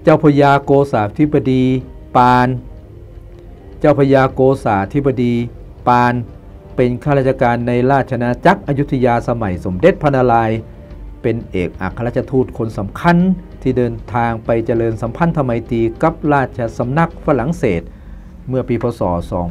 เจ้าพญาโกษาธิบดีปานเจ้าพญาโกษาธิบดีปานเป็นข้าราชการในราชอาณาจักรอยุธยาสมัยสมเด็จพระนารายณ์เป็นเอกอัครราชทูตคนสำคัญที่เดินทางไปเจริญสัมพันธไมตรีกับราชสำนักฝรั่งเศสเมื่อปีพ.ศ.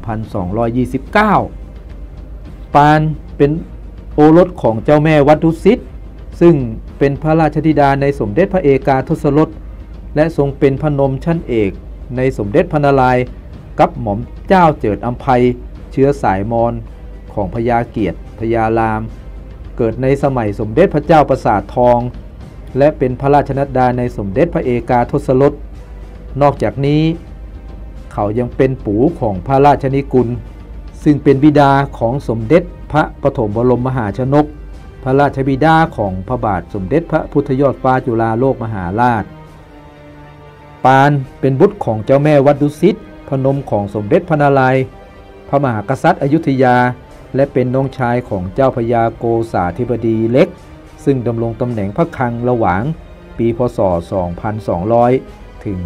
2229 ปานเป็นโอรสของเจ้าแม่วัดดุสิตซึ่งเป็นพระราชธิดาในสมเด็จพระเอกาทศรสและทรงเป็นพนมชั้นเอกในสมเด็จพระนารายณ์กับหม่อมเจ้าเจิดอำไพเชื้อสายมอญของพญาเกียรติพญารามเกิดในสมัยสมเด็จพระเจ้าประสาททองและเป็นพระราชนัดดาในสมเด็จพระเอกาทศรสนอกจากนี้เขายังเป็นปู่ของพระราชนิกุลซึ่งเป็นบิดาของสมเด็จพระปฐมบรมมหาชนกพระราชบิดาของพระบาทสมเด็จพระพุทธยอดฟ้าจุฬาโลกมหาราชปานเป็นบุตรของเจ้าแม่วัดดุสิตพนมของสมเด็จพระนารายณ์พระมหากษัตริย์อยุธยาและเป็นน้องชายของเจ้าพญาโกษาธิบดีเล็กซึ่งดำรงตำแหน่งพระคลังระหว่างปีพ.ศ. 2200 ถึง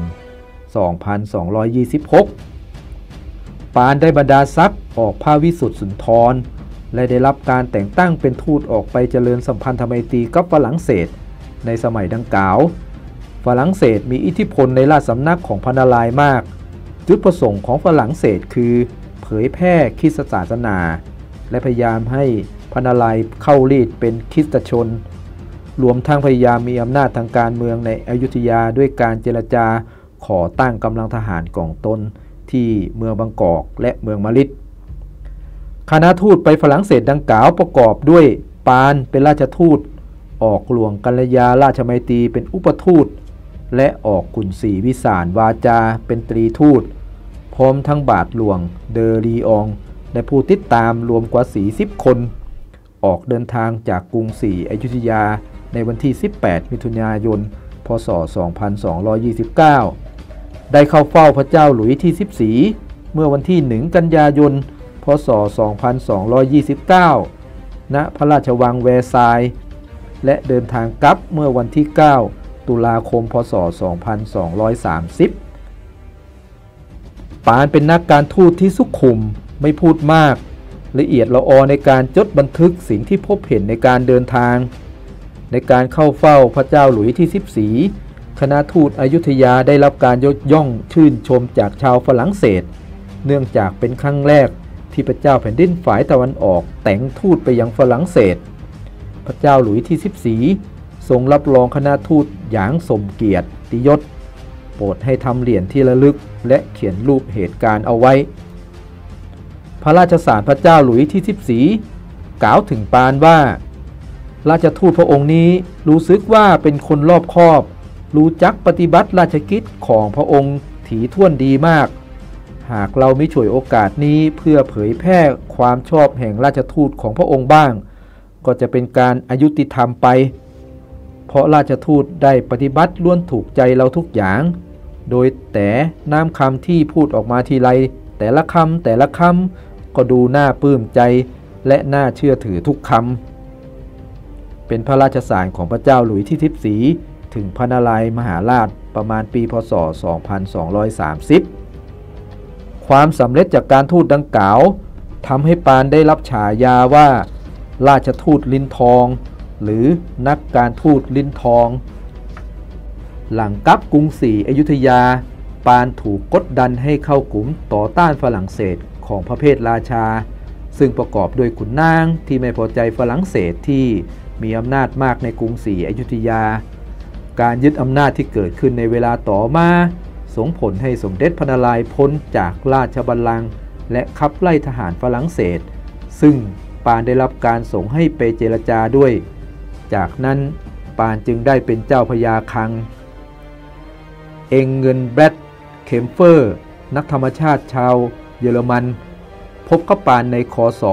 2226 ปานได้บรรดาศักดิ์ออกพระวิสุทธิสุนทรและได้รับการแต่งตั้งเป็นทูตออกไปเจริญสัมพันธไมตรีกับฝรั่งเศสในสมัยดังกล่าวฝรั่งเศสมีอิทธิพลในราชสำนักของพระนารายณ์มากจุดประสงค์ของฝรั่งเศสคือเผยแพร่คริสตศาสนาและพยายามให้พระนารายณ์เข้ารีดเป็นคริสตชนรวมทั้งพยายามมีอำนาจทางการเมืองในอยุธยาด้วยการเจรจาขอตั้งกำลังทหารของตนที่เมืองบางกอกและเมืองมะลิดคณะทูตไปฝรั่งเศสดังกล่าวประกอบด้วยปานเป็นราชทูตออกหลวงกัลยาราชมัยตรีเป็นอุปทูตและออกกุนศรีวิสารวาจาเป็นตรีทูตพร้อมทั้งบาทหลวงเดอรีองและผู้ติดตามรวมกว่า40 คนออกเดินทางจากกรุงศรีอยุธยาในวันที่18 มิถุนายน พ.ศ. 2229 ได้เข้าเฝ้าพระเจ้าหลุยส์ที่14เมื่อวันที่1 กันยายน พ.ศ. 2229 ณ พระราชวังแวร์ซายน์และเดินทางกลับเมื่อวันที่9 ตุลาคม พ.ศ. 2230 ปานเป็นนักการทูตที่สุขุมไม่พูดมากละเอียดละออในการจดบันทึกสิ่งที่พบเห็นในการเดินทางในการเข้าเฝ้าพระเจ้าหลุยส์ที่14คณะทูตอยุธยาได้รับการยกย่องชื่นชมจากชาวฝรั่งเศสเนื่องจากเป็นครั้งแรกที่พระเจ้าแผ่นดินฝ่ายตะวันออกแต่งทูตไปยังฝรั่งเศสพระเจ้าหลุยส์ที่14ทรงรับรองคณะทูตอย่างสมเกียรติยศโปรดให้ทำเหรียญที่ระลึกและเขียนรูปเหตุการณ์เอาไว้พระราชสารพระเจ้าหลุยส์ที่14กล่าวถึงปานว่าราชทูตพระองค์นี้รู้สึกว่าเป็นคนรอบคอบรู้จักปฏิบัติราชกิจของพระองค์ถี่ถ้วนดีมากหากเราไม่ฉวยโอกาสนี้เพื่อเผยแพร่ความชอบแห่งราชทูตของพระองค์บ้างก็จะเป็นการอยุติธรรมไปเพราะราชทูตได้ปฏิบัติล้วนถูกใจเราทุกอย่างโดยแต่น้ำคำที่พูดออกมาทีไรแต่ละคำก็ดูน่าปลื้มใจและน่าเชื่อถือทุกคำเป็นพระราชสารของพระเจ้าหลุยส์ที่14ถึงพระนารายณ์มหาราชประมาณปีพ.ศ. 2230ความสำเร็จจากการทูตดังกล่าวทำให้ปานได้รับฉายาว่าราชทูตลิ้นทองหรือนักการทูตลิ้นทองหลังกลับกรุงศรีอยุธยาปานถูกกดดันให้เข้ากลุ่มต่อต้านฝรั่งเศสของพระเพทราชาซึ่งประกอบด้วยขุนนางที่ไม่พอใจฝรั่งเศสที่มีอำนาจมากในกรุงศรีอยุธยาการยึดอำนาจที่เกิดขึ้นในเวลาต่อมาส่งผลให้สมเด็จพระนารายณ์พ้นจากราชบัลลังก์และขับไล่ทหารฝรั่งเศสซึ่งปานได้รับการส่งให้ไปเจรจาด้วยจากนั้นปานจึงได้เป็นเจ้าพญาคังเองเงินแบดเคมเฟอร์นักธรรมชาติชาวเยอรมันพบกับปานในค.ศ.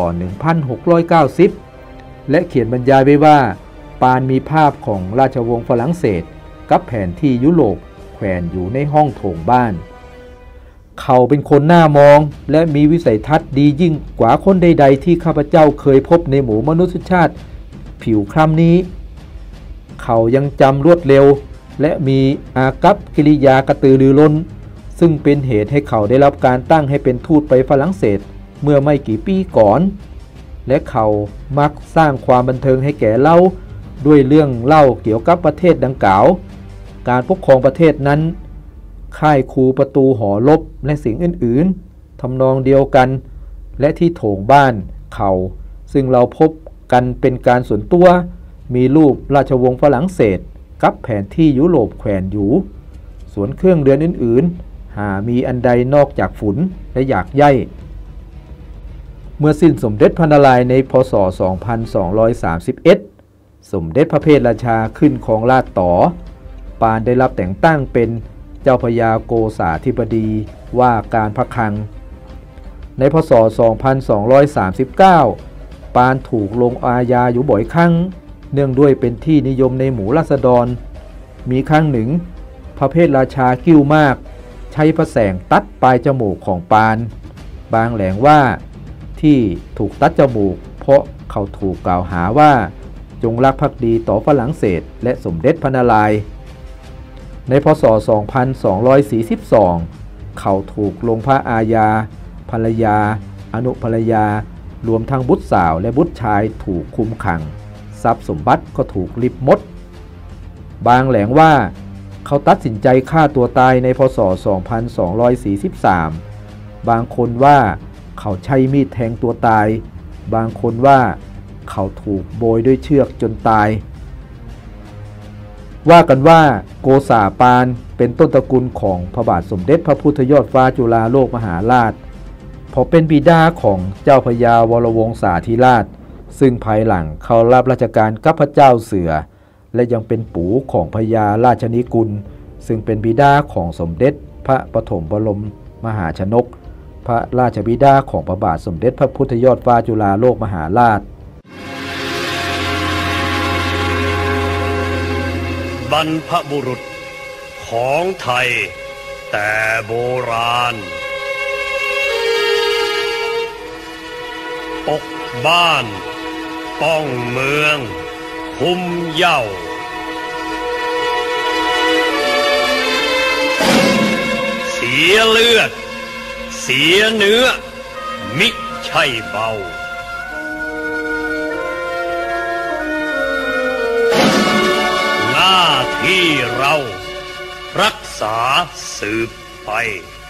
1690และเขียนบรรยายไว้ว่าปานมีภาพของราชวงศ์ฝรั่งเศสกับแผนที่ยุโรปแขวนอยู่ในห้องโถงบ้านเขาเป็นคนน่ามองและมีวิสัยทัศน์ดียิ่งกว่าคนใดๆที่ข้าพเจ้าเคยพบในหมู่มนุษยชาติผิวคล้ำนี้เขายังจำรวดเร็วและมีอากัปกิริยากระตือรือร้นซึ่งเป็นเหตุให้เขาได้รับการตั้งให้เป็นทูตไปฝรั่งเศสเมื่อไม่กี่ปีก่อนและเขามักสร้างความบันเทิงให้แก่เล่าด้วยเรื่องเล่าเกี่ยวกับประเทศดังกล่าวการปกครองประเทศนั้นค่ายคูประตูหอรบและสิ่งอื่นๆทำนองเดียวกันและที่โถงบ้านเขาซึ่งเราพบกันเป็นการส่วนตัวมีรูปราชวงศ์ฝรั่งเศสกับแผนที่ยุโรปแขวนอยู่ส่วนเครื่องเรือนอื่นๆหามีอันใดนอกจากฝุ่นและหยากใยเมื่อสิ้นสมเด็จพระนารายณ์ในพ.ศ. 2231 สมเด็จพระเพทราชาขึ้นครองราชย์ต่อปานได้รับแต่งตั้งเป็นเจ้าพระยาโกษาธิบดีว่าการพระคลังในพ.ศ. 2239 ปานถูกลงอาญาอยู่บ่อยครั้งเนื่องด้วยเป็นที่นิยมในหมู่ราษฎรมีครั้งหนึ่งพระเพทราชากิ้วมากใช้พระแสงตัดปลายจมูกของปานบางแหลงว่าที่ถูกตัดจมูกเพราะเขาถูกกล่าวหาว่าจงรักภักดีต่อฝรั่งเศสและสมเด็จพระนารายณ์ในพ.ศ. 2242 เขาถูกลงพระอาญาภรรยาอนุภรรยารวมทั้งบุตรสาวและบุตรชายถูกคุมขังทรัพย์สมบัติก็ถูกริบหมดบางแหลงว่าเขาตัดสินใจฆ่าตัวตายในพ.ศ. 2243 บางคนว่าเขาใช้มีดแทงตัวตายบางคนว่าเขาถูกโบยด้วยเชือกจนตายว่ากันว่าโกษาปานเป็นต้นตระกูลของพระบาทสมเด็จพระพุทธยอดฟ้าจุฬาโลกมหาราชเพราะเป็นบิดาของเจ้าพระยาวรวงศาธิราชซึ่งภายหลังเขารับราชการกับพระเจ้าเสือและยังเป็นปู่ของพระยาราชนิกุลซึ่งเป็นบิดาของสมเด็จพระปฐมบรมมหาชนกพระราชบิดาของพระบาทสมเด็จพระพุทธยอดฟ้าจุฬาโลกมหาราชบรรพบุรุษของไทยแต่โบราณปกบ้านป้องเมืองคุมเหย้าเสียเลือดเสียเนื้อมิใช่เบาหน้าที่เรารักษาสืบไป